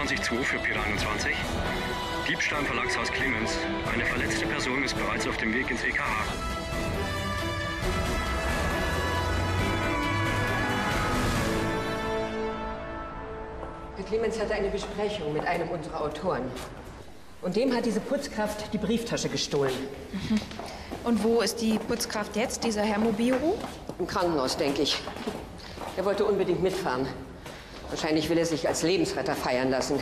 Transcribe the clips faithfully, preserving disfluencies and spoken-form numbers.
einundzwanzig Komma zwei für Pier einundzwanzig. Diebstahl im Verlagshaus Clemens. Eine verletzte Person ist bereits auf dem Weg ins E K H. Herr Clemens hatte eine Besprechung mit einem unserer Autoren. Und dem hat diese Putzkraft die Brieftasche gestohlen. Mhm. Und wo ist die Putzkraft jetzt, dieser Herr Mobiro? Im Krankenhaus, denke ich. Er wollte unbedingt mitfahren. Wahrscheinlich will er sich als Lebensretter feiern lassen.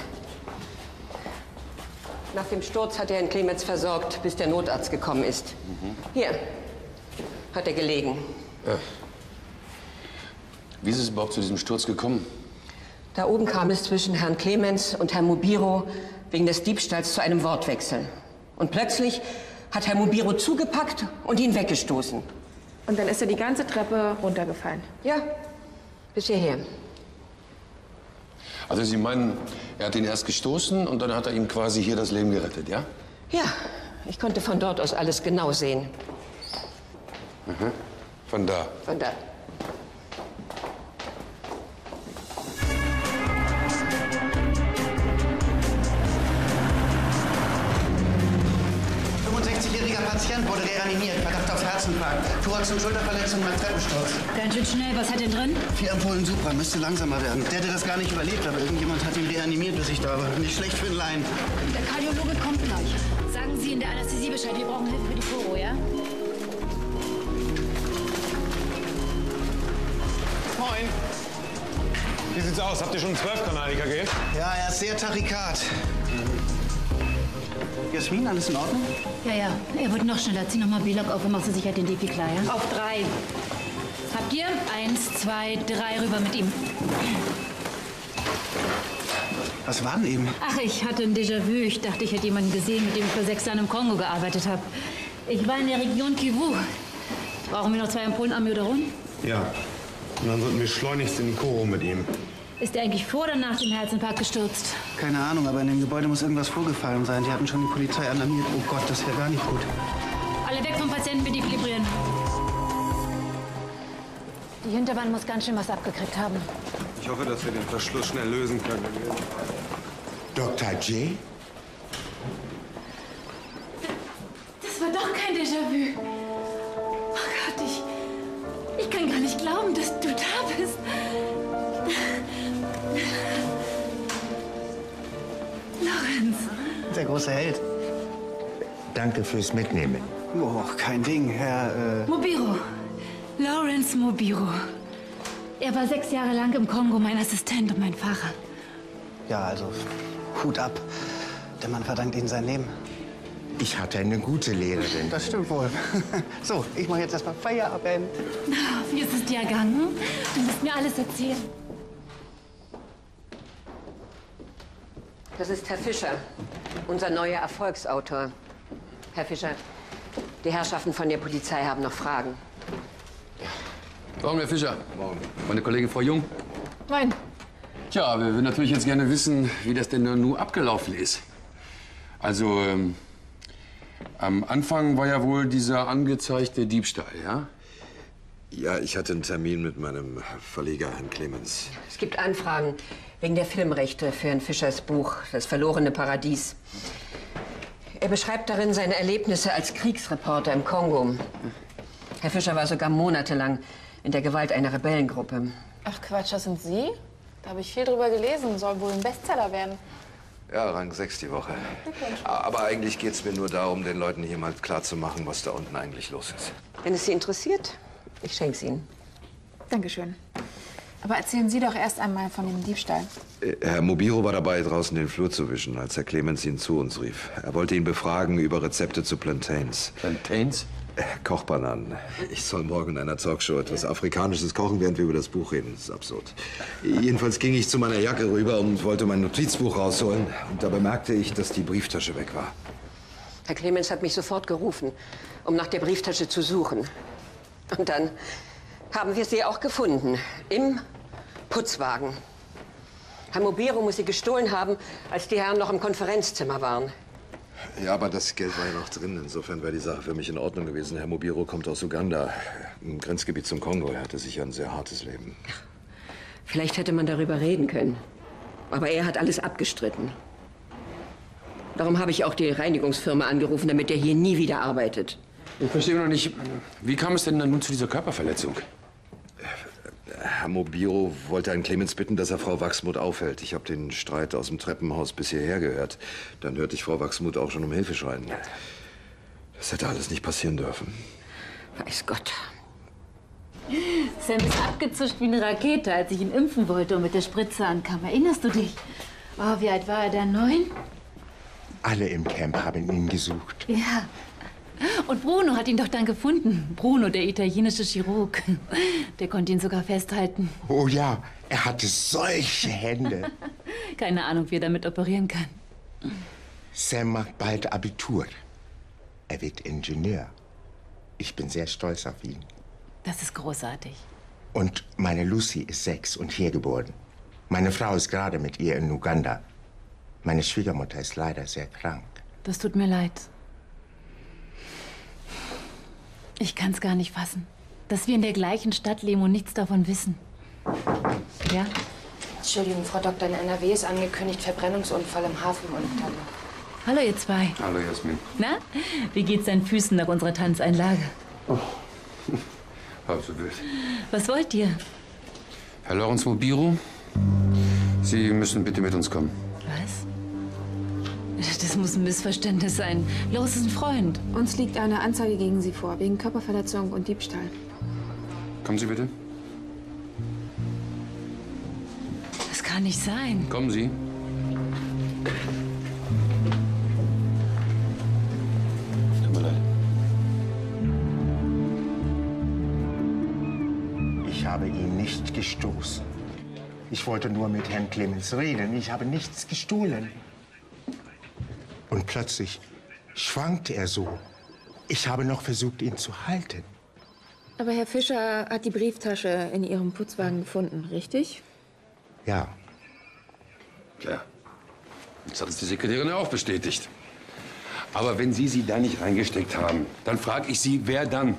Nach dem Sturz hat er Herrn Clemens versorgt, bis der Notarzt gekommen ist. Mhm. Hier hat er gelegen. Ja. Wie ist es überhaupt zu diesem Sturz gekommen? Da oben kam es zwischen Herrn Clemens und Herrn Mobiro wegen des Diebstahls zu einem Wortwechsel. Und plötzlich hat Herr Mobiro zugepackt und ihn weggestoßen. Und dann ist er die ganze Treppe runtergefallen? Ja, bis hierher. Also Sie meinen, er hat ihn erst gestoßen und dann hat er ihm quasi hier das Leben gerettet, ja? Ja, ich konnte von dort aus alles genau sehen. Mhm. Von da? Von da. fünfundsechzigjähriger Patient wurde reanimiert, Verdacht auf Herzinfarkt, Thorax- und Schulterverletzung beim Treppensturz. Ganz schön schnell, was hat denn drin? Vier Ampullen Supra, müsste langsamer werden. Der hätte das gar nicht überlebt, aber irgendjemand hat ihn reanimiert, bis ich da war. Nicht schlecht für den Laien. Der Kardiologe kommt gleich. Sagen Sie in der Anästhesie Bescheid, wir brauchen Hilfe für die Choro, ja? Moin. Wie sieht's aus? Habt ihr schon einen zwölf-Kanal-E K G? Ja, er ist sehr tachykat. Jasmin, alles in Ordnung? Ja, ja. Er wird noch schneller. Zieh noch mal B-Log auf und machst du sicher den Defi klar, ja? Auf drei. Habt ihr? Eins, zwei, drei, rüber mit ihm. Was war denn eben? Ach, ich hatte ein Déjà-vu. Ich dachte, ich hätte jemanden gesehen, mit dem ich vor sechs Jahren im Kongo gearbeitet habe. Ich war in der Region Kivu. Brauchen wir noch zwei Ampullen Amiodaron? Ja. Und dann sollten wir schleunigst in die Choro mit ihm. Ist er eigentlich vor oder nach dem Herzinfarkt gestürzt? Keine Ahnung, aber in dem Gebäude muss irgendwas vorgefallen sein. Die hatten schon die Polizei alarmiert. Oh Gott, das wäre gar nicht gut. Alle weg vom Patienten, wir defibrieren. Die Hinterwand muss ganz schön was abgekriegt haben. Ich hoffe, dass wir den Verschluss schnell lösen können. Doktor J? Das war doch kein Déjà-vu. Oh Gott, ich... Ich kann gar nicht glauben, dass du da bist. Lorenz. Der große Held. Danke fürs Mitnehmen. Oh, kein Ding, Herr... Äh Mobiro. Lawrence Mobiro. Er war sechs Jahre lang im Kongo mein Assistent und mein Fahrer. Ja, also Hut ab. Der Mann verdankt Ihnen sein Leben. Ich hatte eine gute Lehrerin. Das stimmt wohl. So, ich mache jetzt erstmal Feierabend. Wie ist es dir ergangen? Du musst mir alles erzählen. Das ist Herr Fischer, unser neuer Erfolgsautor. Herr Fischer, die Herrschaften von der Polizei haben noch Fragen. Morgen, Herr Fischer. Morgen. Meine Kollegin Frau Jung. Moin. Tja, wir würden natürlich jetzt gerne wissen, wie das denn nun abgelaufen ist. Also, ähm, am Anfang war ja wohl dieser angezeigte Diebstahl, ja? Ja, ich hatte einen Termin mit meinem Verleger, Herrn Clemens. Es gibt Anfragen wegen der Filmrechte für Herrn Fischers Buch »Das verlorene Paradies«. Er beschreibt darin seine Erlebnisse als Kriegsreporter im Kongo. Herr Fischer war sogar monatelang in der Gewalt einer Rebellengruppe. Ach Quatsch, das sind Sie? Da habe ich viel drüber gelesen. Soll wohl ein Bestseller werden. Ja, Rang sechs die Woche. Aber eigentlich geht es mir nur darum, den Leuten hier mal klarzumachen, was da unten eigentlich los ist. Wenn es Sie interessiert, ich schenke es Ihnen. Dankeschön. Aber erzählen Sie doch erst einmal von dem Diebstahl. Herr Mobiro war dabei, draußen den Flur zu wischen, als Herr Clemens ihn zu uns rief. Er wollte ihn befragen über Rezepte zu Plantains. Plantains? Kochbananen. Ich soll morgen in einer Talkshow etwas Afrikanisches kochen, während wir über das Buch reden. Das ist absurd. Jedenfalls ging ich zu meiner Jacke rüber und wollte mein Notizbuch rausholen. Und da bemerkte ich, dass die Brieftasche weg war. Herr Clemens hat mich sofort gerufen, um nach der Brieftasche zu suchen. Und dann haben wir sie auch gefunden. Im Putzwagen. Herr Mobiro muss sie gestohlen haben, als die Herren noch im Konferenzzimmer waren. Ja, aber das Geld war ja noch drin. Insofern wäre die Sache für mich in Ordnung gewesen. Herr Mobiro kommt aus Uganda, im Grenzgebiet zum Kongo. Er hatte sicher ein sehr hartes Leben. Vielleicht hätte man darüber reden können. Aber er hat alles abgestritten. Darum habe ich auch die Reinigungsfirma angerufen, damit er hier nie wieder arbeitet. Ich verstehe noch nicht, wie kam es denn dann nun zu dieser Körperverletzung? Herr Mobiro wollte einen Clemens bitten, dass er Frau Wachsmuth aufhält. Ich habe den Streit aus dem Treppenhaus bis hierher gehört. Dann hörte ich Frau Wachsmuth auch schon um Hilfe schreien. Das hätte alles nicht passieren dürfen. Weiß Gott. Sam ist abgezischt wie eine Rakete, als ich ihn impfen wollte und mit der Spritze ankam. Erinnerst du dich? Oh, wie alt war er da? Neun? Alle im Camp haben ihn gesucht. Ja. Und Bruno hat ihn doch dann gefunden. Bruno, der italienische Chirurg. Der konnte ihn sogar festhalten. Oh ja, er hatte solche Hände. Keine Ahnung, wie er damit operieren kann. Sam macht bald Abitur. Er wird Ingenieur. Ich bin sehr stolz auf ihn. Das ist großartig. Und meine Lucy ist sechs und hier geboren. Meine Frau ist gerade mit ihr in Uganda. Meine Schwiegermutter ist leider sehr krank. Das tut mir leid. Ich kann es gar nicht fassen, dass wir in der gleichen Stadt leben und nichts davon wissen. Ja? Entschuldigung, Frau Doktor, in N R W ist angekündigt, Verbrennungsunfall im Hafenuntergang. Hallo, ihr zwei. Hallo, Jasmin. Na, wie geht's deinen Füßen nach unserer Tanzeinlage? Oh. Halb so wild. Was wollt ihr? Herr Lorenz Mobiro, Sie müssen bitte mit uns kommen. Was? Das muss ein Missverständnis sein. Los ist ein Freund. Uns liegt eine Anzeige gegen Sie vor, wegen Körperverletzung und Diebstahl. Kommen Sie bitte. Das kann nicht sein. Kommen Sie. Tut mir leid. Ich habe ihn nicht gestoßen. Ich wollte nur mit Herrn Clemens reden. Ich habe nichts gestohlen. Und plötzlich schwankte er so. Ich habe noch versucht, ihn zu halten. Aber Herr Fischer hat die Brieftasche in Ihrem Putzwagen gefunden, richtig? Ja. Klar. Das hat uns die Sekretärin ja auch bestätigt. Aber wenn Sie sie da nicht reingesteckt haben, dann frage ich Sie, wer dann?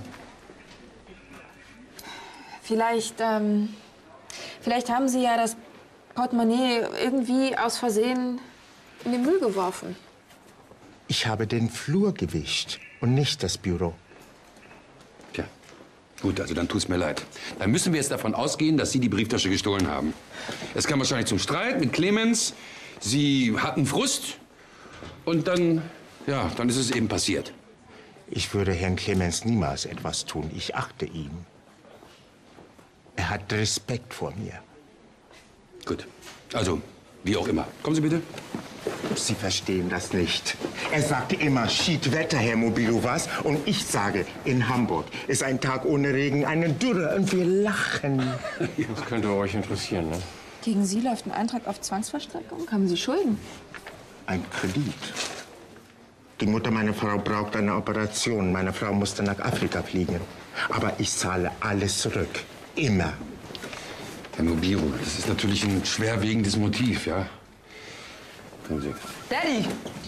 Vielleicht, ähm, vielleicht haben Sie ja das Portemonnaie irgendwie aus Versehen in den Müll geworfen. Ich habe den Flur gewischt und nicht das Büro. Tja, gut, also dann tut's mir leid. Dann müssen wir jetzt davon ausgehen, dass Sie die Brieftasche gestohlen haben. Es kam wahrscheinlich zum Streit mit Clemens. Sie hatten Frust. Und dann, ja, dann ist es eben passiert. Ich würde Herrn Clemens niemals etwas tun. Ich achte ihn. Er hat Respekt vor mir. Gut, also, wie auch immer. Kommen Sie bitte. Sie verstehen das nicht. Er sagte immer, Schiedwetter, Herr Mobilo, was? Und ich sage, in Hamburg ist ein Tag ohne Regen eine Dürre und wir lachen. Das könnte euch interessieren, ne? Gegen Sie läuft ein Antrag auf Zwangsverstreckung. Haben Sie Schulden? Ein Kredit. Die Mutter meiner Frau braucht eine Operation. Meine Frau musste nach Afrika fliegen. Aber ich zahle alles zurück. Immer. Herr Mobiro, das ist natürlich ein schwerwiegendes Motiv, ja? Kommen Sie. Daddy!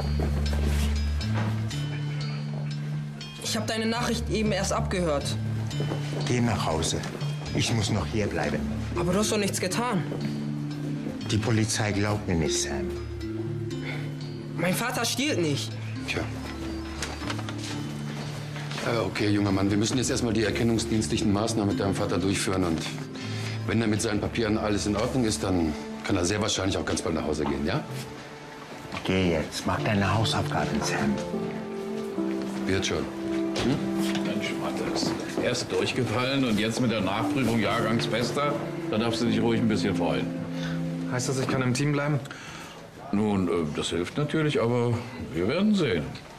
Ich habe deine Nachricht eben erst abgehört. Geh nach Hause. Ich muss noch hier bleiben. Aber du hast doch nichts getan. Die Polizei glaubt mir nicht, Sam. Mein Vater stiehlt nicht. Tja. Äh, okay, junger Mann, wir müssen jetzt erstmal die erkennungsdienstlichen Maßnahmen mit deinem Vater durchführen. Und wenn er mit seinen Papieren alles in Ordnung ist, dann kann er sehr wahrscheinlich auch ganz bald nach Hause gehen, ja? Geh jetzt, mach deine Hausaufgaben, Sam. Wird schon. Hm? Mensch, Mathis. Erst durchgefallen und jetzt mit der Nachprüfung Jahrgangsbester. Da darfst du dich ruhig ein bisschen freuen. Heißt das, ich kann im Team bleiben? Nun, äh, das hilft natürlich, aber wir werden sehen.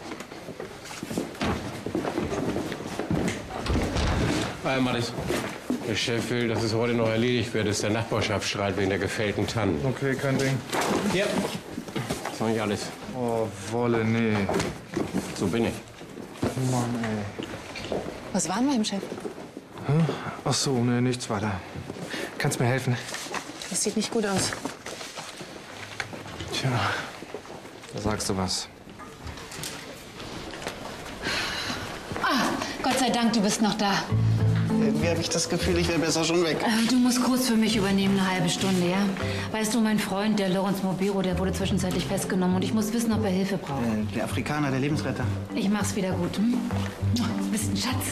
Hi, Mathis. Der Chef will, dass es heute noch erledigt wird. Ist der Nachbarschaftsstreit wegen der gefällten Tannen. Okay, kein Ding. Ja. Das ist noch nicht alles. Oh, Wolle, nee. So bin ich. Mann, ey. Was war denn beim Chef? Hm? Ach so, nee, nichts weiter. Kannst mir helfen? Das sieht nicht gut aus. Tja, da sagst du was. Ah, Gott sei Dank, du bist noch da. Irgendwie habe ich das Gefühl, ich wäre besser schon weg. Äh, Du musst kurz für mich übernehmen, eine halbe Stunde, ja? Weißt du, mein Freund, der Lawrence Mobiro, der wurde zwischenzeitlich festgenommen und ich muss wissen, ob er Hilfe braucht. Äh, der Afrikaner, der Lebensretter. Ich mach's wieder gut, hm? Du bist ein Schatz.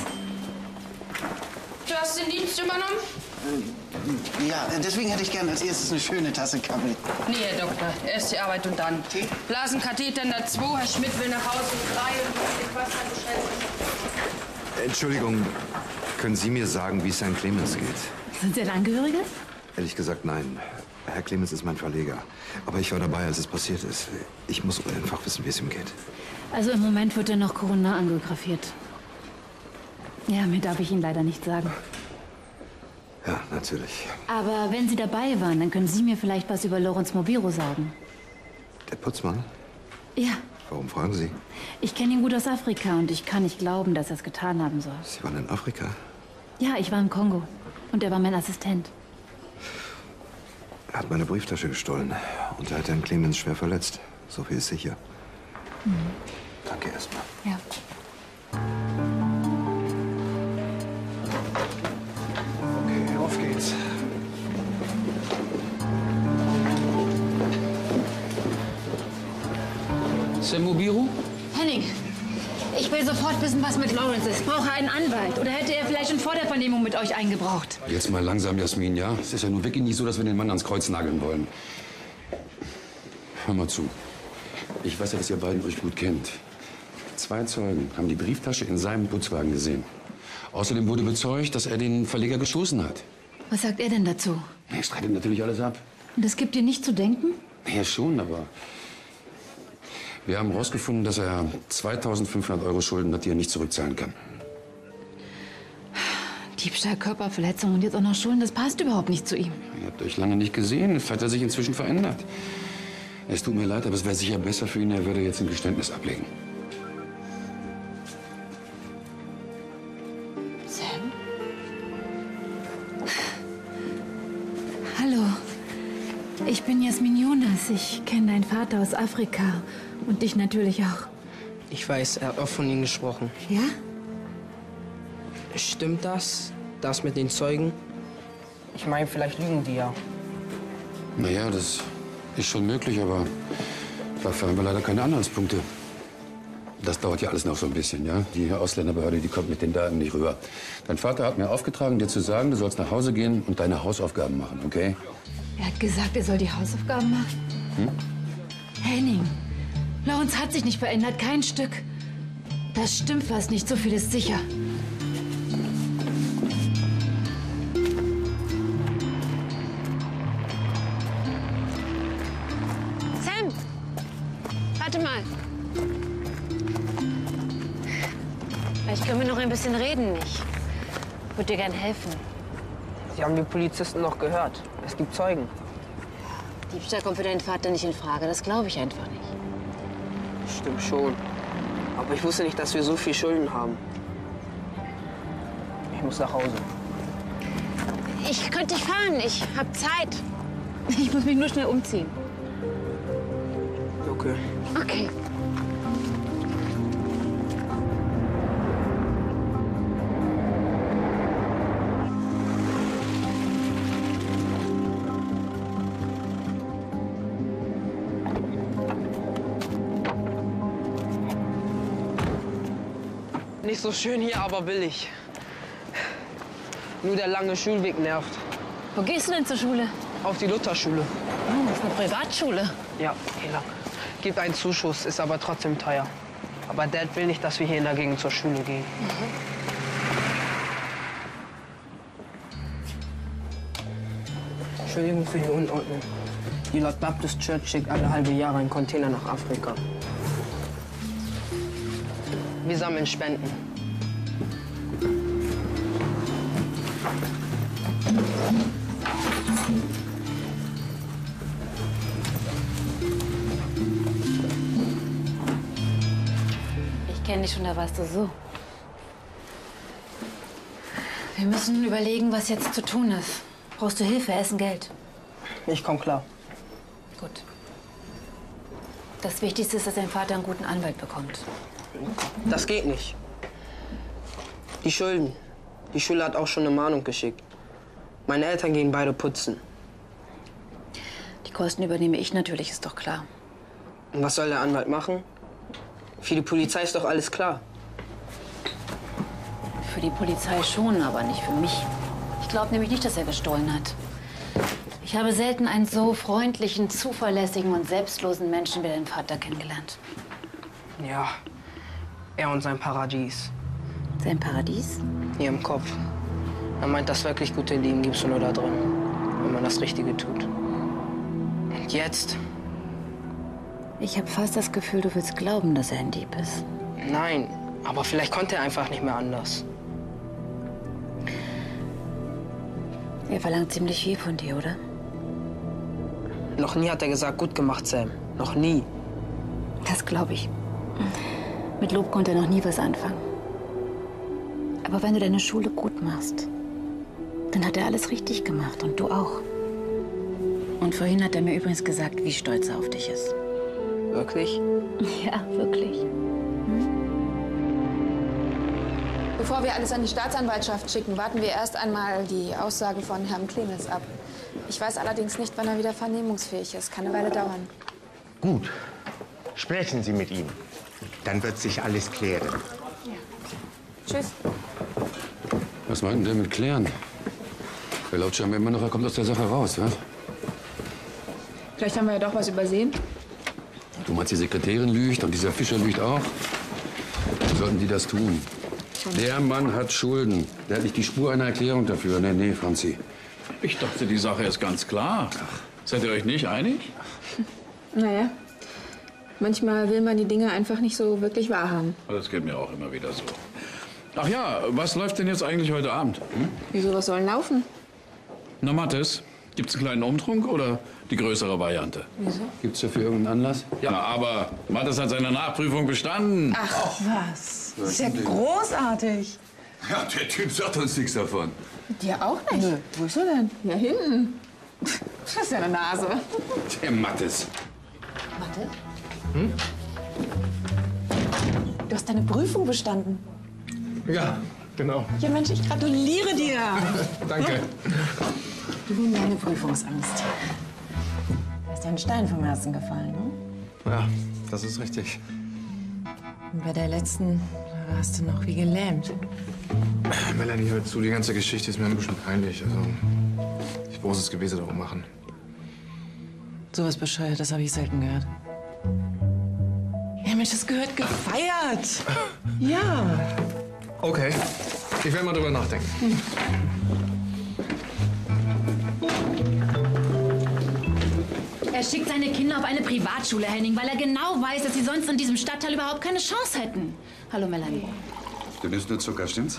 Du hast den Dienst übernommen? Äh, ja, deswegen hätte ich gern als erstes eine schöne Tasse Kaffee. Nee, Herr Doktor. Erst die Arbeit und dann. Tee? Blasenkatheter in der zwei. Herr Schmidt will nach Hause und drei und was dann beschreibt. Entschuldigung, können Sie mir sagen, wie es Herrn Clemens geht? Sind Sie ein Angehöriger? Ehrlich gesagt, nein. Herr Clemens ist mein Verleger. Aber ich war dabei, als es passiert ist. Ich muss einfach wissen, wie es ihm geht. Also im Moment wird er noch Corona angiografiert. Ja, mehr darf ich Ihnen leider nicht sagen. Ja, natürlich. Aber wenn Sie dabei waren, dann können Sie mir vielleicht was über Lawrence Mobiro sagen. Der Putzmann? Ja, Warum fragen Sie? ich kenne ihn gut aus Afrika und ich kann nicht glauben, dass er es getan haben soll. Sie waren in Afrika. Ja, ich war im Kongo und er war mein Assistent. Er hat meine Brieftasche gestohlen und er hat Herrn Clemens schwer verletzt. So viel ist sicher. Mhm. Danke erstmal. Ja. Okay, auf geht's. Sam Mobiro? Henning, ich will sofort wissen, was mit Lawrence ist. Braucht er einen Anwalt? Oder hätte er vielleicht schon vor der Vernehmung mit euch eingebraucht? Jetzt mal langsam, Jasmin, ja? Es ist ja nun wirklich nicht so, dass wir den Mann ans Kreuz nageln wollen. Hör mal zu. Ich weiß ja, dass ihr beiden euch gut kennt. Zwei Zeugen haben die Brieftasche in seinem Putzwagen gesehen. Außerdem wurde bezeugt, dass er den Verleger gestoßen hat. Was sagt er denn dazu? Er streitet natürlich alles ab. Und das gibt dir nicht zu denken? Ja, schon, aber... Wir haben herausgefunden, dass er zweitausendfünfhundert Euro Schulden hat, die er nicht zurückzahlen kann. Diebstahl, Körperverletzung und jetzt auch noch Schulden, das passt überhaupt nicht zu ihm. Ihr habt euch lange nicht gesehen. Hat er sich inzwischen verändert. Es tut mir leid, aber es wäre sicher besser für ihn, er würde jetzt ein Geständnis ablegen. Sam? Hallo. Ich bin Jasmin Jonas. Ich kenne deinen Vater aus Afrika. Und dich natürlich auch. Ich weiß, er hat auch von Ihnen gesprochen. Ja? Stimmt das? Das mit den Zeugen? Ich meine, vielleicht lügen die ja. Naja, das ist schon möglich, aber dafür haben wir leider keine Anhaltspunkte. Das dauert ja alles noch so ein bisschen, ja? Die Ausländerbehörde, die kommt mit den Daten nicht rüber. Dein Vater hat mir aufgetragen, dir zu sagen, du sollst nach Hause gehen und deine Hausaufgaben machen, okay? Er hat gesagt, er soll die Hausaufgaben machen. Hm? Henning, Lawrence hat sich nicht verändert, kein Stück. Das stimmt fast nicht, so viel ist sicher. Sam! Warte mal. Vielleicht können wir noch ein bisschen reden. Ich würde dir gern helfen. Sie haben die Polizisten noch gehört. Es gibt Zeugen. Diebstahl kommt für deinen Vater nicht in Frage. Das glaube ich einfach nicht. Stimmt schon. Aber ich wusste nicht, dass wir so viel Schulden haben. Ich muss nach Hause. Ich könnte dich fahren. Ich habe Zeit. Ich muss mich nur schnell umziehen. Okay. Okay. Nicht so schön hier, aber billig. Nur der lange Schulweg nervt. Wo gehst du denn zur Schule? Auf die Lutherschule. Oh, das ist eine Privatschule. Ja, hier lang. Gibt einen Zuschuss, ist aber trotzdem teuer. Aber Dad will nicht, dass wir hier in der Gegend zur Schule gehen. Mhm. Entschuldigung für die Unordnung. Die Lord Baptist Church schickt alle halbe Jahre einen Container nach Afrika. Wir sammeln Spenden. Ich kenne dich schon, da warst du so. Wir müssen überlegen, was jetzt zu tun ist. Brauchst du Hilfe, Essen, Geld? Ich komm klar. Gut. Das Wichtigste ist, dass dein Vater einen guten Anwalt bekommt. Das geht nicht. Die Schulden. Die Schule hat auch schon eine Mahnung geschickt. Meine Eltern gehen beide putzen. Die Kosten übernehme ich natürlich, ist doch klar. Und was soll der Anwalt machen? Für die Polizei ist doch alles klar. Für die Polizei schon, aber nicht für mich. Ich glaube nämlich nicht, dass er gestohlen hat. Ich habe selten einen so freundlichen, zuverlässigen und selbstlosen Menschen wie deinen Vater kennengelernt. Ja, er und sein Paradies. Sein Paradies? Hier im Kopf. Er meint, das wirklich gute Leben gibt's nur da drin, wenn man das Richtige tut. Und jetzt? Ich habe fast das Gefühl, du willst glauben, dass er ein Dieb ist. Nein, aber vielleicht konnte er einfach nicht mehr anders. Er verlangt ziemlich viel von dir, oder? Noch nie hat er gesagt, gut gemacht, Sam. Noch nie. Das glaube ich. Mit Lob konnte er noch nie was anfangen. Aber wenn du deine Schule gut machst, dann hat er alles richtig gemacht und du auch. Und vorhin hat er mir übrigens gesagt, wie stolz er auf dich ist. Wirklich? Ja, wirklich. Hm? Bevor wir alles an die Staatsanwaltschaft schicken, warten wir erst einmal die Aussagen von Herrn Clemens ab. Ich weiß allerdings nicht, wann er wieder vernehmungsfähig ist. Kann eine Weile dauern. Gut. Sprechen Sie mit ihm. Dann wird sich alles klären. Ja. Tschüss. Was meinten der mit klären? Er glaubt scheinbar immer noch, er kommt aus der Sache raus, was? Vielleicht haben wir ja doch was übersehen. Du meinst, die Sekretärin lügt und dieser Fischer lügt auch? Wie sollten die das tun? Der Mann hat Schulden. Der hat nicht die Spur einer Erklärung dafür. Nee, nee, Franzi. Ich dachte, die Sache ist ganz klar. Seid ihr euch nicht einig? Naja, manchmal will man die Dinge einfach nicht so wirklich wahrhaben. Das geht mir auch immer wieder so. Ach ja, was läuft denn jetzt eigentlich heute Abend? Hm? Wieso, was soll denn laufen? Na, Mathis, gibt's einen kleinen Umtrunk oder die größere Variante? Wieso? Gibt's dafür irgendeinen Anlass? Ja, aber Mathis hat seine Nachprüfung bestanden. Ach, was? Das ist ja großartig. Ja, der Typ sagt uns nichts davon. Dir auch nicht? Nö. Wo ist er denn? Ja, hinten. Das ist ja eine Nase. Der Mathis. Mathe? Hm? Du hast deine Prüfung bestanden. Ja, genau. Ja, Mensch, ich gratuliere dir. Danke. Du nimm deine Prüfungsangst. Da ist dir ein Stein vom Herzen gefallen, ne? Ja, das ist richtig. Und bei der letzten warst du noch wie gelähmt. Melanie, hör zu, die ganze Geschichte ist mir ein bisschen peinlich. Also, ich muss das Gewese darum machen. So was bescheuert, das habe ich selten gehört. Ja, Mensch, das gehört gefeiert. Ja. Okay, ich werde mal drüber nachdenken. Hm. Er schickt seine Kinder auf eine Privatschule, Henning, weil er genau weiß, dass sie sonst in diesem Stadtteil überhaupt keine Chance hätten. Hallo, Melanie. Du nimmst nur Zucker, stimmt's?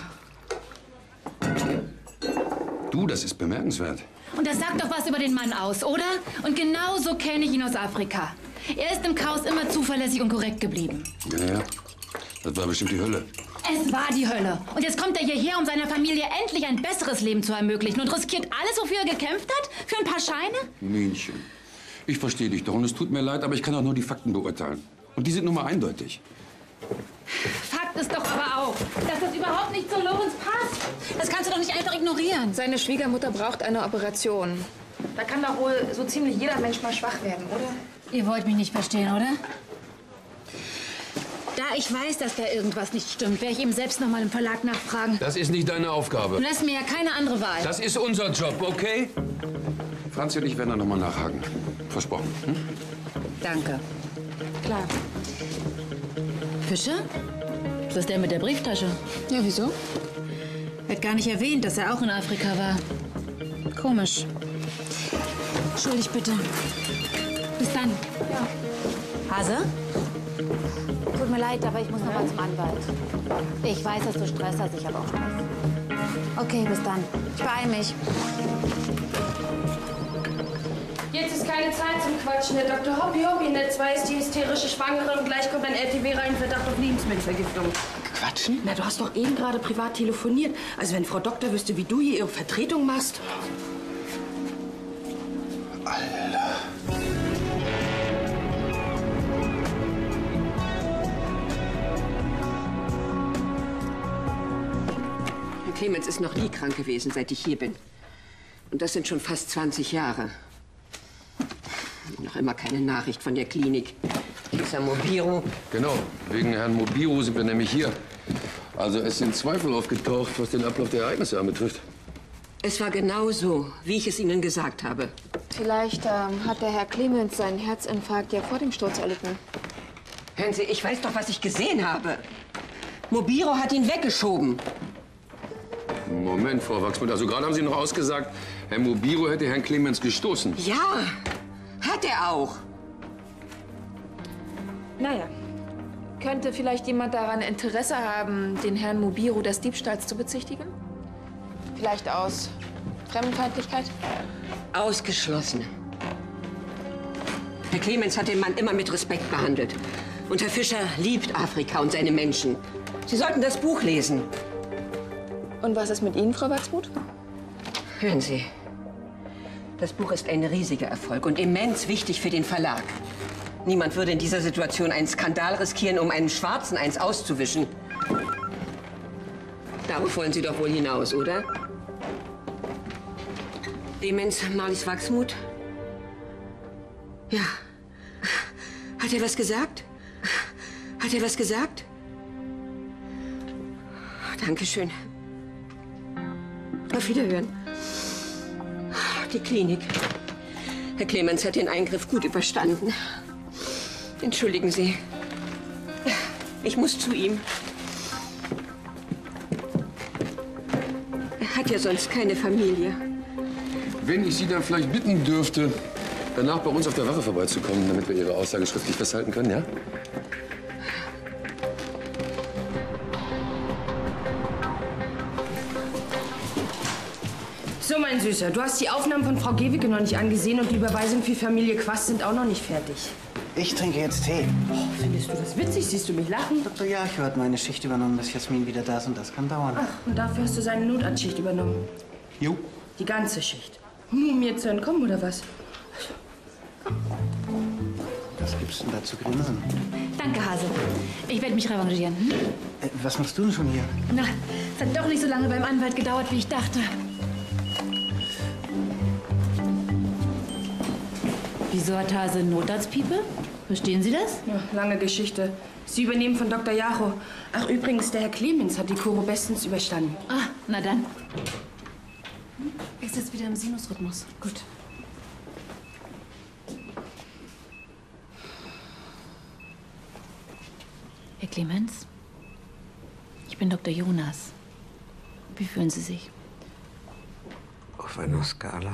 Du, das ist bemerkenswert. Und das sagt doch was über den Mann aus, oder? Und genau so kenne ich ihn aus Afrika. Er ist im Chaos immer zuverlässig und korrekt geblieben. Ja, ja. Das war bestimmt die Hölle. Es war die Hölle. Und jetzt kommt er hierher, um seiner Familie endlich ein besseres Leben zu ermöglichen und riskiert alles, wofür er gekämpft hat? Für ein paar Scheine? Männchen, ich verstehe dich doch und es tut mir leid, aber ich kann auch nur die Fakten beurteilen. Und die sind nun mal eindeutig. Fakt ist doch aber auch, dass das überhaupt nicht zu Lorenz passt. Das kannst du doch nicht einfach ignorieren. Seine Schwiegermutter braucht eine Operation. Da kann doch wohl so ziemlich jeder Mensch mal schwach werden, oder? Ihr wollt mich nicht verstehen, oder? Da ich weiß, dass da irgendwas nicht stimmt, werde ich ihm selbst noch mal im Verlag nachfragen. Das ist nicht deine Aufgabe. Du lässt mir ja keine andere Wahl. Das ist unser Job, okay? Franzi und ich werden da noch mal nachhaken. Versprochen. Hm? Danke. Klar. Fischer? Das ist der mit der Brieftasche. Ja, wieso? Er hat gar nicht erwähnt, dass er auch in Afrika war. Komisch. Entschuldigt bitte. Bis dann. Ja. Hase? Tut mir leid, aber ich muss noch mal zum Anwalt. Ich weiß, dass du Stress hast, ich habe auch Stress. Okay, bis dann. Ich beeile mich. Jetzt ist keine Zeit zum Quatschen. Der Doktor Hoppi Hoppi Netz weiß, die hysterische Schwangere und gleich kommt ein L T W rein, Verdacht auf Lebensmittelvergiftung. Quatschen? Na, du hast doch eben gerade privat telefoniert. Also wenn Frau Doktor wüsste, wie du hier ihre Vertretung machst. Alter. Clemens ist noch nie krank gewesen, seit ich hier bin. Und das sind schon fast zwanzig Jahre. Noch immer keine Nachricht von der Klinik. Dieser Mobiro. Genau, wegen Herrn Mobiro sind wir nämlich hier. Also es sind Zweifel aufgetaucht, was den Ablauf der Ereignisse anbetrifft. Es war genau so, wie ich es Ihnen gesagt habe. Vielleicht ähm, hat der Herr Clemens seinen Herzinfarkt ja vor dem Sturz erlitten. Hören Sie, ich weiß doch, was ich gesehen habe. Mobiro hat ihn weggeschoben. Moment, Frau Wachsmuth, also gerade haben Sie noch ausgesagt, Herr Mobiro hätte Herrn Clemens gestoßen. Ja, hat er auch. Naja, könnte vielleicht jemand daran Interesse haben, den Herrn Mobiro des Diebstahls zu bezichtigen? Vielleicht aus Fremdenfeindlichkeit? Ausgeschlossen. Herr Clemens hat den Mann immer mit Respekt behandelt. Und Herr Fischer liebt Afrika und seine Menschen. Sie sollten das Buch lesen. Und was ist mit Ihnen, Frau Wachsmuth? Hören Sie, das Buch ist ein riesiger Erfolg und immens wichtig für den Verlag. Niemand würde in dieser Situation einen Skandal riskieren, um einem Schwarzen eins auszuwischen. Darauf wollen Sie doch wohl hinaus, oder? Demenz, Marlies Wachsmuth? Ja. Hat er was gesagt? Hat er was gesagt? Dankeschön. Auf Wiederhören. Die Klinik. Herr Clemens hat den Eingriff gut überstanden. Entschuldigen Sie. Ich muss zu ihm. Er hat ja sonst keine Familie. Wenn ich Sie dann vielleicht bitten dürfte, danach bei uns auf der Wache vorbeizukommen, damit wir Ihre Aussage schriftlich festhalten können, ja? So, mein Süßer, du hast die Aufnahmen von Frau Gewicke noch nicht angesehen und die Überweisungen für Familie Quast sind auch noch nicht fertig. Ich trinke jetzt Tee. Oh, findest du das witzig? Siehst du mich lachen? Doktor Jarchow hat meine Schicht übernommen, bis Jasmin wieder da ist und das kann dauern. Ach, und dafür hast du seine Notarztschicht übernommen? Jo. Die ganze Schicht. Nur um mir zu entkommen, oder was? Was gibt's denn da zu grinsen? Danke, Hase. Ich werde mich revanchieren. Hm? Äh, was machst du denn schon hier? Na, es hat doch nicht so lange beim Anwalt gedauert, wie ich dachte. Wieso hat Hase Notarztpiepe? Verstehen Sie das? Ja, lange Geschichte. Sie übernehmen von Doktor Jacho. Ach, übrigens, der Herr Clemens hat die Kuro bestens überstanden. Ah, na dann. Ist jetzt wieder im Sinusrhythmus. Gut. Herr Clemens, ich bin Doktor Jonas. Wie fühlen Sie sich? Auf einer Skala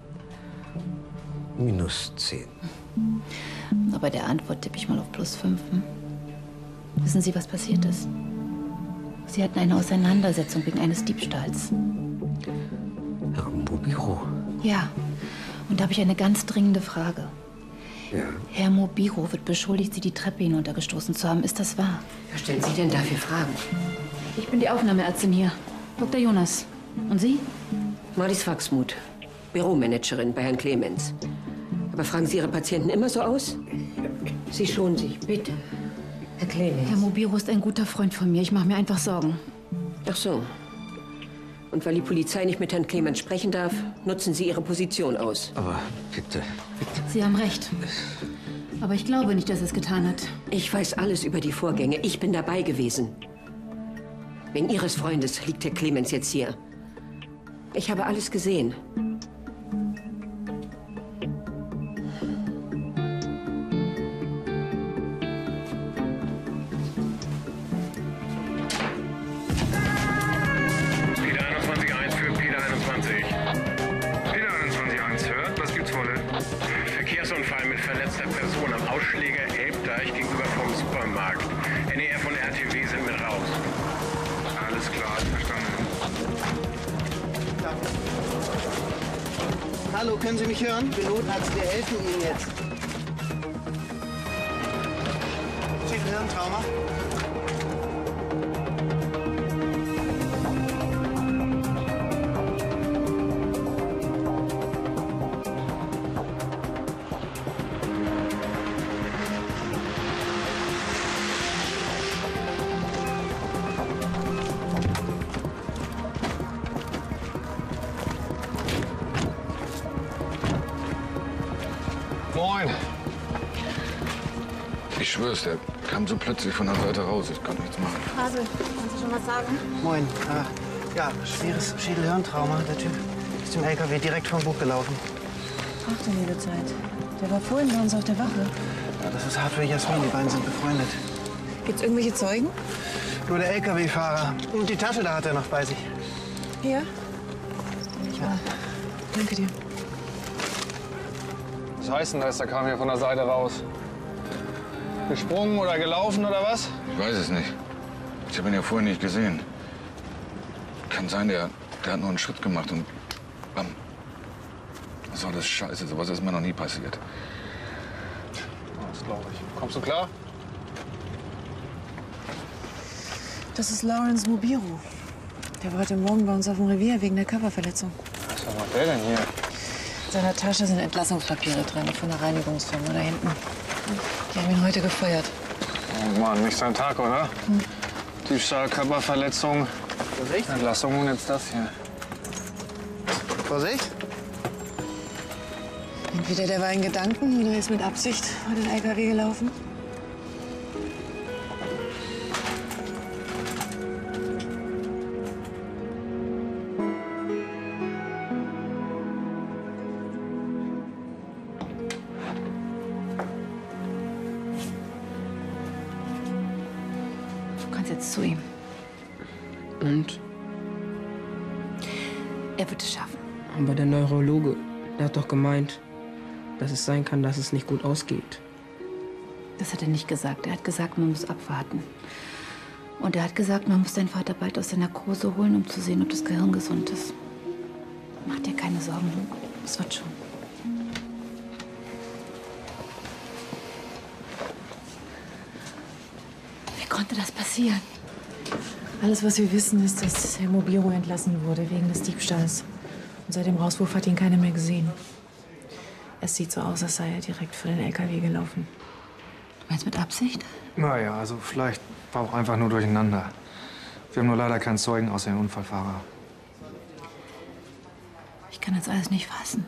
minus zehn. Aber bei der Antwort tippe ich mal auf plus fünf. Hm? Wissen Sie, was passiert ist? Sie hatten eine Auseinandersetzung wegen eines Diebstahls. Herr Mobiro? Ja. Und da habe ich eine ganz dringende Frage. Ja. Herr Mobiro wird beschuldigt, Sie die Treppe hinuntergestoßen zu haben. Ist das wahr? Was stellen Sie denn da für Fragen? Ich bin die Aufnahmeärztin hier. Doktor Jonas. Und Sie? Marlies Wachsmuth, Büromanagerin bei Herrn Clemens. Aber fragen Sie Ihre Patienten immer so aus? Sie schonen sich, bitte. Herr Clemens. Herr Mobiro ist ein guter Freund von mir. Ich mache mir einfach Sorgen. Ach so. Und weil die Polizei nicht mit Herrn Clemens sprechen darf, nutzen Sie Ihre Position aus. Aber bitte, bitte. Sie haben recht. Aber ich glaube nicht, dass er es getan hat. Ich weiß alles über die Vorgänge. Ich bin dabei gewesen. Wegen Ihres Freundes liegt Herr Clemens jetzt hier. Ich habe alles gesehen. Verkehrsunfall mit verletzter Person am Ausschläger Elbdeich gegenüber vom Supermarkt. N E F und R T W sind mit raus. Alles klar, verstanden. Hallo, können Sie mich hören? Wir Notarzt, wir helfen Ihnen jetzt. Sie hören Trauma? schwör's, der kam so plötzlich von der Seite raus. Ich konnte nichts machen. Hase, kannst du schon was sagen? Moin. Äh, ja, schweres Schädelhirntrauma. Der Typ ist im L K W direkt vom Bug gelaufen. Ach du liebe Zeit. Der war vorhin bei uns auf der Wache. Ja, das ist hart für Jasmin. Die beiden sind befreundet. Gibt's irgendwelche Zeugen? Nur der L K W-Fahrer. Und die Tasche, da hat er noch bei sich. Hier? Ja. Danke dir. Was heißt denn das? Der kam hier von der Seite raus. Gesprungen oder gelaufen oder was? Ich weiß es nicht. Ich habe ihn ja vorher nicht gesehen. Kann sein, der, der hat nur einen Schritt gemacht und bam. Was soll das Scheiße? Sowas ist mir noch nie passiert. Das glaube ich. Kommst du klar? Das ist Lawrence Mubiru. Der war heute Morgen bei uns auf dem Revier wegen der Körperverletzung. Was macht der denn hier? In seiner Tasche sind Entlassungspapiere drin von der Reinigungsfirma da hinten. Die haben ihn heute gefeuert. Oh Mann, nicht sein Tag, oder? Hm. Diebstahl, Körperverletzung, Vorsicht. Entlassung und jetzt das hier. Vorsicht. Entweder der war in Gedanken oder ist mit Absicht vor den L K W gelaufen. Du kannst jetzt zu ihm. Und? Er wird es schaffen. Aber der Neurologe, der hat doch gemeint, dass es sein kann, dass es nicht gut ausgeht. Das hat er nicht gesagt. Er hat gesagt, man muss abwarten. Und er hat gesagt, man muss deinen Vater bald aus der Narkose holen, um zu sehen, ob das Gehirn gesund ist. Mach dir keine Sorgen, es wird schon. Wie konnte das passieren? Alles, was wir wissen, ist, dass Herr Mubiru entlassen wurde wegen des Diebstahls. Und seit dem Rauswurf hat ihn keiner mehr gesehen. Es sieht so aus, als sei er direkt vor den L K W gelaufen. Du meinst mit Absicht? Naja, also vielleicht war auch einfach nur durcheinander. Wir haben nur leider keinen Zeugen außer den Unfallfahrer. Ich kann das alles nicht fassen.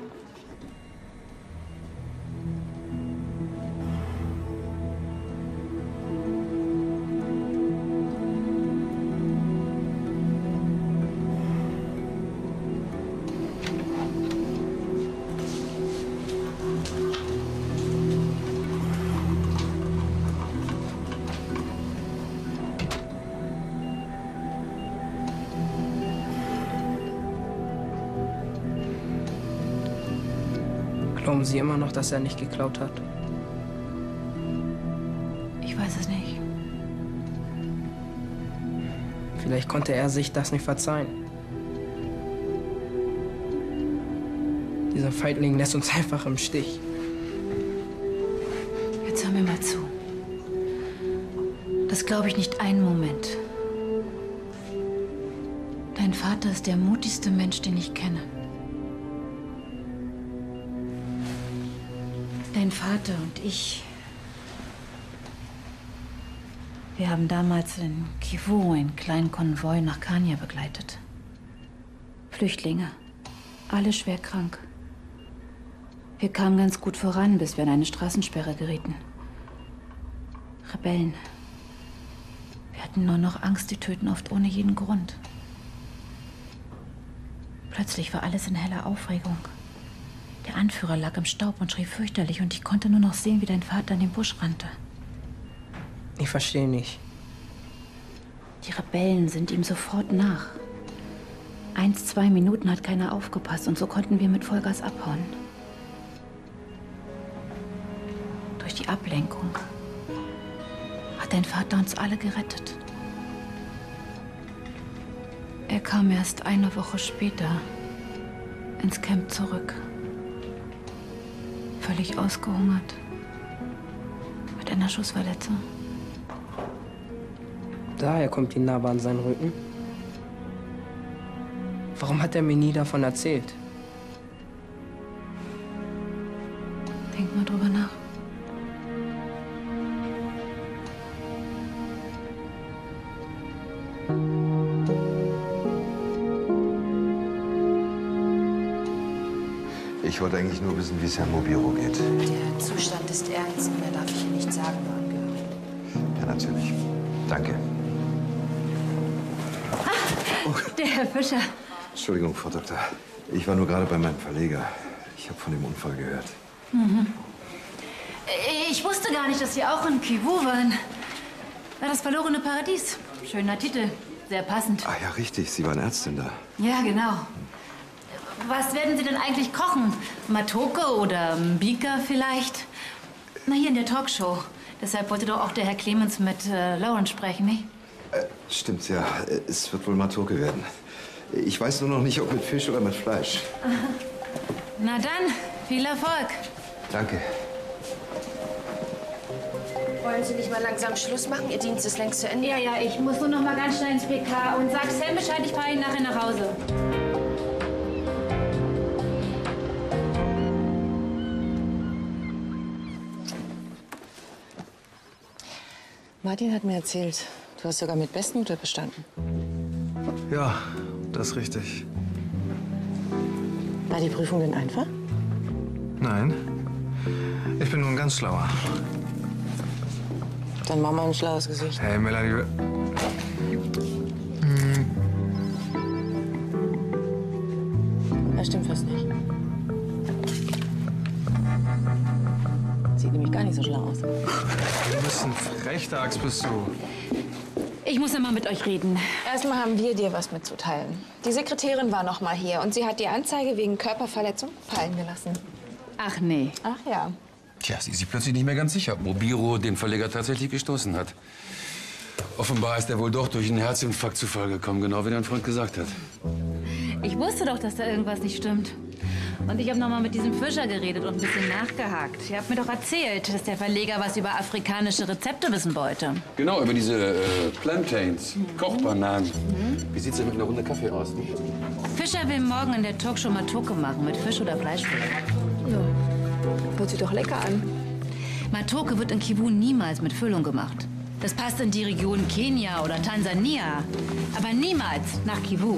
Glauben Sie immer noch, dass er nicht geklaut hat? Ich weiß es nicht. Vielleicht konnte er sich das nicht verzeihen. Dieser Feigling lässt uns einfach im Stich. Jetzt hör mir mal zu. Das glaube ich nicht einen Moment. Dein Vater ist der mutigste Mensch, den ich kenne. Dein Vater und ich, wir haben damals in Kivu einen kleinen Konvoi nach Kania begleitet. Flüchtlinge, alle schwer krank. Wir kamen ganz gut voran, bis wir in eine Straßensperre gerieten. Rebellen. Wir hatten nur noch Angst, die töten oft ohne jeden Grund. Plötzlich war alles in heller Aufregung. Der Anführer lag im Staub und schrie fürchterlich und ich konnte nur noch sehen, wie dein Vater in den Busch rannte. Ich verstehe nicht. Die Rebellen sind ihm sofort nach. Eins, zwei Minuten hat keiner aufgepasst und so konnten wir mit Vollgas abhauen. Durch die Ablenkung hat dein Vater uns alle gerettet. Er kam erst eine Woche später ins Camp zurück. Völlig ausgehungert. Mit einer Schussverletzung. Daher kommt die Narbe an seinen Rücken. Warum hat er mir nie davon erzählt? Denk mal drüber nach. Ich wollte eigentlich nur wissen, wie es Herrn Mubiru geht. Der Zustand ist ernst und mehr darf ich hier nicht sagen. Ja, natürlich. Danke. Der Herr Fischer. Entschuldigung, Frau Doktor. Ich war nur gerade bei meinem Verleger. Ich habe von dem Unfall gehört. Mhm. Ich wusste gar nicht, dass Sie auch in Kivu waren. War das verlorene Paradies. Schöner Titel. Sehr passend. Ah ja, richtig. Sie waren Ärztin da. Ja, genau. Was werden Sie denn eigentlich kochen? Matoke oder Mbika vielleicht? Na, hier in der Talkshow. Deshalb wollte doch auch der Herr Clemens mit äh, Lawrence sprechen, nicht? Äh, stimmt, ja. Es wird wohl Matoke werden. Ich weiß nur noch nicht, ob mit Fisch oder mit Fleisch. Na dann, viel Erfolg. Danke. Wollen Sie nicht mal langsam Schluss machen? Ihr Dienst ist längst zu Ende. Ja, ja, ich muss nur noch mal ganz schnell ins P K und sag Sam Bescheid, ich fahre ihn nachher nach Hause. Martin hat mir erzählt, du hast sogar mit Bestnote bestanden. Ja, das ist richtig. War die Prüfung denn einfach? Nein. Ich bin nur ein ganz schlauer. Dann mach mal ein schlaues Gesicht. Hey, Melanie. Das stimmt fast nicht. Sieht nämlich gar nicht so schlau aus. Du bist ein Frechdachs, bist du. Ich muss einmal mit euch reden. Erstmal haben wir dir was mitzuteilen. Die Sekretärin war noch mal hier und sie hat die Anzeige wegen Körperverletzung fallen gelassen. Ach nee. Ach ja. Tja, sie ist sich plötzlich nicht mehr ganz sicher, ob Mobiro den Verleger tatsächlich gestoßen hat. Offenbar ist er wohl doch durch einen Herzinfarkt zu Fall gekommen, genau wie dein Freund gesagt hat. Ich wusste doch, dass da irgendwas nicht stimmt. Und ich habe noch mal mit diesem Fischer geredet und ein bisschen nachgehakt. Ihr habt mir doch erzählt, dass der Verleger was über afrikanische Rezepte wissen wollte. Genau, über diese äh, Plantains, mhm. Kochbananen. Mhm. Wie sieht's denn mit einer Runde Kaffee aus? Fischer will morgen in der Talkshow Matoke machen mit Fisch oder Fleischfilet. Ja, hört sich doch lecker an. Matoke wird in Kivu niemals mit Füllung gemacht. Das passt in die Region Kenia oder Tansania, aber niemals nach Kivu.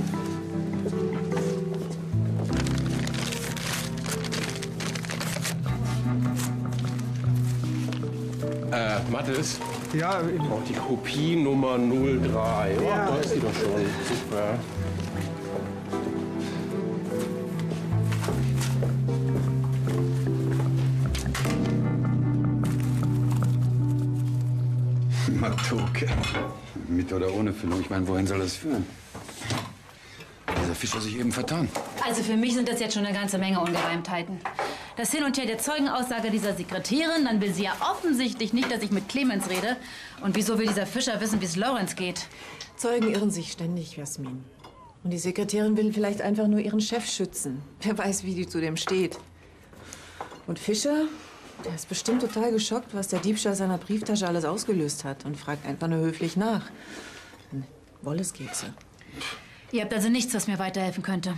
Äh, Mathis? Ja, ich brauche die Kopie Nummer null drei. Oh, ja. Da ist sie doch schon. Super. Matoke. Mit oder ohne Füllung. Ich meine, wohin soll das führen? Dieser Fisch hat sich eben vertan. Also für mich sind das jetzt schon eine ganze Menge Ungereimtheiten. Das Hin und Her der Zeugenaussage dieser Sekretärin, dann will sie ja offensichtlich nicht, dass ich mit Clemens rede. Und wieso will dieser Fischer wissen, wie es Lawrence geht? Zeugen irren sich ständig, Jasmin. Und die Sekretärin will vielleicht einfach nur ihren Chef schützen. Wer weiß, wie die zu dem steht. Und Fischer, der ist bestimmt total geschockt, was der Diebstahl seiner Brieftasche alles ausgelöst hat und fragt einfach nur höflich nach. Wolleskekse. Ihr habt also nichts, was mir weiterhelfen könnte.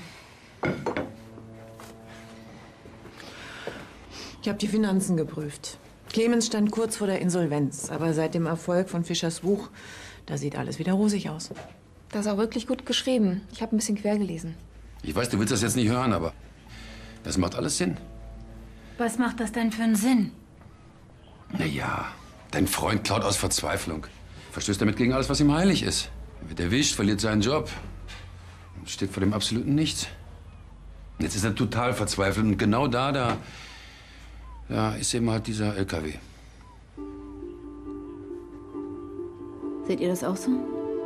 Ich habe die Finanzen geprüft. Clemens stand kurz vor der Insolvenz, aber seit dem Erfolg von Fischers Buch, da sieht alles wieder rosig aus. Das ist auch wirklich gut geschrieben. Ich habe ein bisschen quer gelesen. Ich weiß, du willst das jetzt nicht hören, aber das macht alles Sinn. Was macht das denn für einen Sinn? Na ja, dein Freund klaut aus Verzweiflung. Verstößt damit gegen alles, was ihm heilig ist. Er wird erwischt, verliert seinen Job. Steht vor dem absoluten Nichts. Und jetzt ist er total verzweifelt. Und genau da, da, da ist eben halt dieser L K W. Seht ihr das auch so?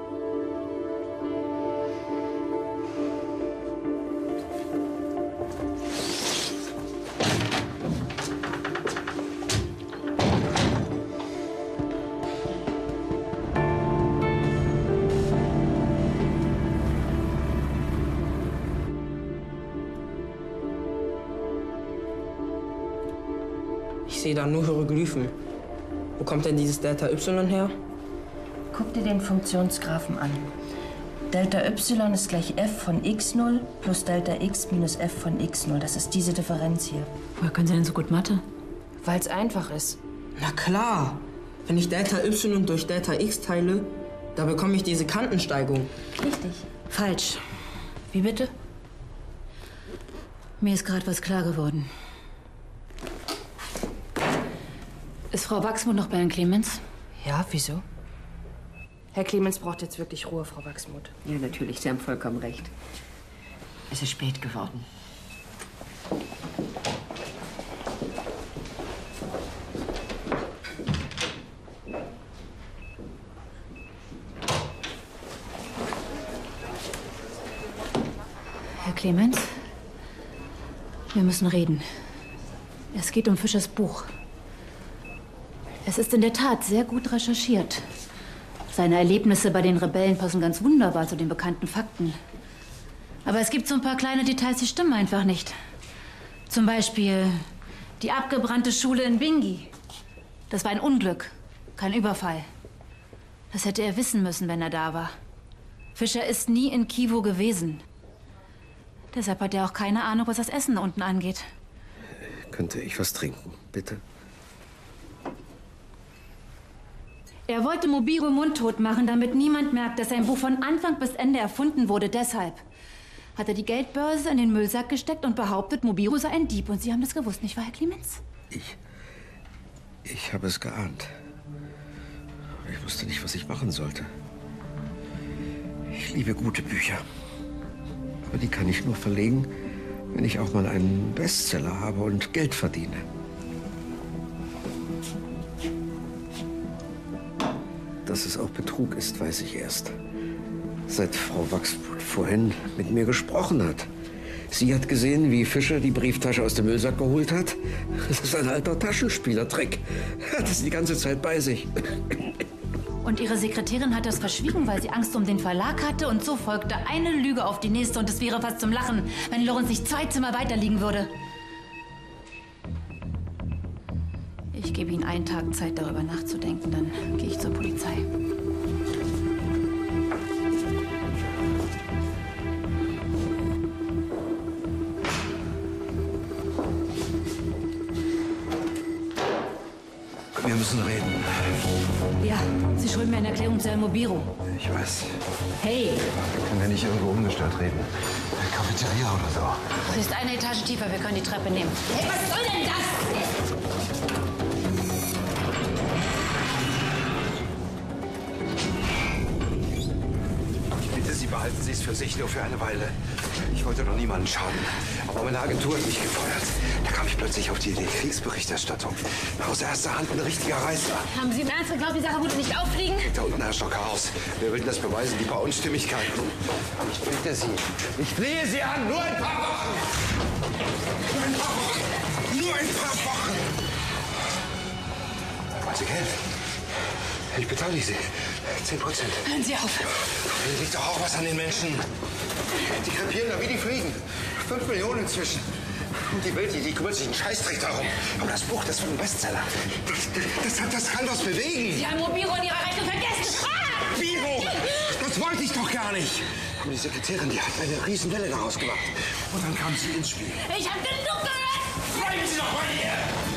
Ich sehe da nur Hieroglyphen. Wo kommt denn dieses Delta Y her? Guck dir den Funktionsgraphen an. Delta Y ist gleich f von x null plus Delta x minus f von x null. Das ist diese Differenz hier. Woher können Sie denn so gut Mathe? Weil es einfach ist. Na klar. Wenn ich Delta Y durch Delta X teile, da bekomme ich diese Kantensteigung. Richtig. Falsch. Wie bitte? Mir ist gerade was klar geworden. Ist Frau Wachsmuth noch bei Herrn Clemens? Ja, wieso? Herr Clemens braucht jetzt wirklich Ruhe, Frau Wachsmuth. Ja, natürlich, Sie haben vollkommen recht. Es ist spät geworden. Herr Clemens, wir müssen reden. Es geht um Fischers Buch. Es ist in der Tat sehr gut recherchiert. Seine Erlebnisse bei den Rebellen passen ganz wunderbar zu den bekannten Fakten. Aber es gibt so ein paar kleine Details, die stimmen einfach nicht. Zum Beispiel die abgebrannte Schule in Bingi. Das war ein Unglück, kein Überfall. Das hätte er wissen müssen, wenn er da war. Fischer ist nie in Kivu gewesen. Deshalb hat er auch keine Ahnung, was das Essen unten angeht. Könnte ich was trinken, bitte? Er wollte Mobiru mundtot machen, damit niemand merkt, dass sein Buch von Anfang bis Ende erfunden wurde. Deshalb hat er die Geldbörse in den Müllsack gesteckt und behauptet, Mobiru sei ein Dieb. Und Sie haben das gewusst, nicht wahr, Herr Clemens? Ich... Ich habe es geahnt. Ich wusste nicht, was ich machen sollte. Ich liebe gute Bücher. Aber die kann ich nur verlegen, wenn ich auch mal einen Bestseller habe und Geld verdiene. Dass es auch Betrug ist, weiß ich erst. Seit Frau Wachsmuth vorhin mit mir gesprochen hat. Sie hat gesehen, wie Fischer die Brieftasche aus dem Müllsack geholt hat. Das ist ein alter Taschenspielertrick. Er hat es die ganze Zeit bei sich. Und Ihre Sekretärin hat das verschwiegen, weil sie Angst um den Verlag hatte. Und so folgte eine Lüge auf die nächste. Und es wäre fast zum Lachen, wenn Lorenz nicht zwei Zimmer weiter liegen würde. Ich gebe Ihnen einen Tag Zeit, darüber nachzudenken. Dann gehe ich zur Polizei. Wir müssen reden. Ja, Sie schulden mir eine Erklärung zu Herrn Mobiru. Ich weiß. Hey! Können wir nicht irgendwo ungestört reden? Eine Cafeteria oder so? Sie ist eine Etage tiefer. Wir können die Treppe nehmen. Hey, was soll denn das? Bitte, Sie behalten Sie es für sich, nur für eine Weile. Ich wollte noch niemanden schaden. Aber meine Agentur hat mich gefeuert. Da kam ich plötzlich auf die Idee, Kriegsberichterstattung. Aus erster Hand ein richtiger Reißer. Haben Sie im Ernst geglaubt, die Sache würde nicht auffliegen? Da unten herrscht doch Chaos. Wer will denn das beweisen? Die paar Unstimmigkeiten. Ich bitte Sie. Ich flehe Sie an. Nur ein paar Wochen. Nur ein paar Wochen. Nur ein paar Wochen. Wollen Sie Geld? Ich beteilige Sie. Zehn Prozent. Hören Sie auf. Ihnen liegt doch auch was an den Menschen. Die krepieren da wie die Fliegen. Fünf Millionen inzwischen. Und die Welt, die, die kümmert sich einen Scheißdreck darum. Aber das Buch, das wird ein Bestseller. Das, das, das kann was bewegen. Sie haben Mobiru in Ihrer Rechnung vergessen. Ah! Biro! Das wollte ich doch gar nicht. Aber die Sekretärin, die hat eine Riesenwelle daraus gemacht. Und dann kam sie ins Spiel. Ich habe genug gehört! Bleiben Sie doch bei ihr!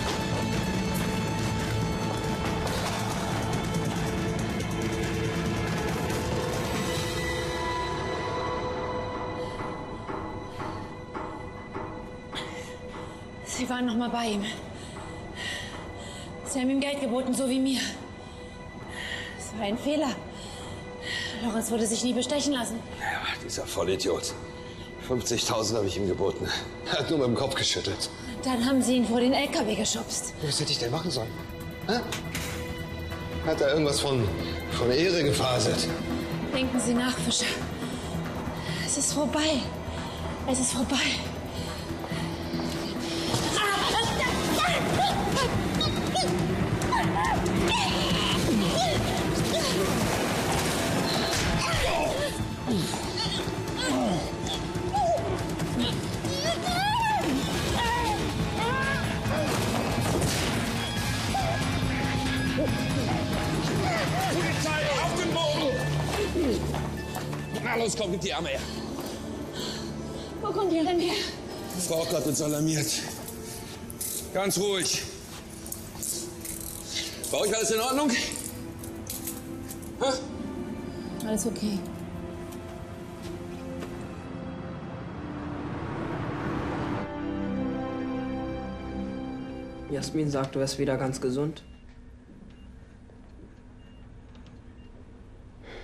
Sie waren noch mal bei ihm. Sie haben ihm Geld geboten, so wie mir. Es war ein Fehler. Lorenz würde sich nie bestechen lassen. Ja, dieser Vollidiot. fünfzigtausend habe ich ihm geboten. Er hat nur mit dem Kopf geschüttelt. Dann haben Sie ihn vor den L K W geschubst. Was hätte ich denn machen sollen? Hä? Hat er irgendwas von, von Ehre gefaselt? Denken Sie nach, Fischer. Es ist vorbei. Es ist vorbei. Polizei, auf den Boden! Na los, komm, gib die Arme her. Wo kommt ihr denn her? Frau Ock hat uns alarmiert. Ganz ruhig. Bei euch alles in Ordnung? Hä? Alles okay. Jasmin sagt, du wärst wieder ganz gesund.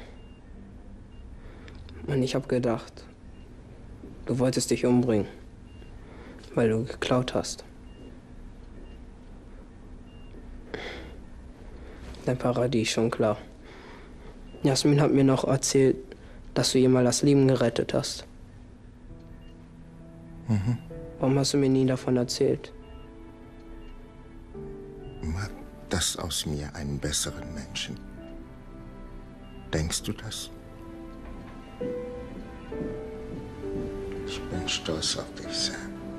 Und ich habe gedacht, du wolltest dich umbringen, weil du geklaut hast. Dein Paradies, schon klar. Jasmin hat mir noch erzählt, dass du ihr mal das Leben gerettet hast. Mhm. Warum hast du mir nie davon erzählt? Macht das aus mir einen besseren Menschen? Denkst du das? Ich bin stolz auf dich, Sam.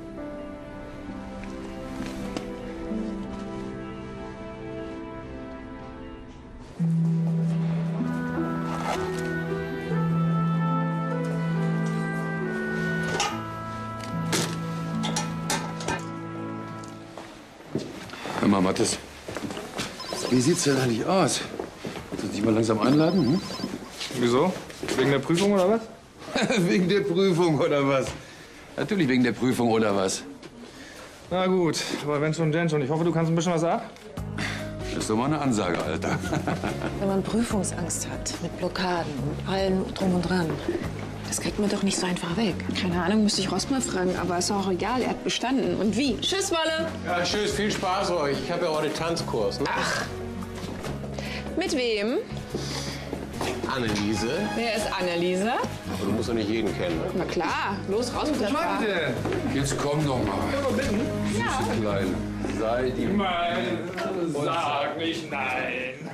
Hör mal, Mathis, wie sieht's denn eigentlich aus? Willst du dich mal langsam einladen? Hm? Wieso? Wegen der Prüfung oder was? Wegen der Prüfung oder was? Natürlich wegen der Prüfung oder was? Na gut, aber wenn schon, denn schon. Ich hoffe, du kannst ein bisschen was ab. Das ist doch mal eine Ansage, Alter. Wenn man Prüfungsangst hat, mit Blockaden und allem drum und dran, das kriegt man doch nicht so einfach weg. Keine Ahnung, müsste ich Ross mal fragen, aber ist auch egal, er hat bestanden. Und wie? Tschüss, Wolle! Ja, tschüss, viel Spaß euch. Ich habe ja heute Tanzkurs. Ne? Ach. Mit wem? Anneliese. Wer ist Anneliese? Aber du musst doch nicht jeden kennen. Ne? Na klar, los, raus mit der Frage. Jetzt komm doch mal. Können wir bitten? Süße Kleine. Sei die Nein, sag nicht nein.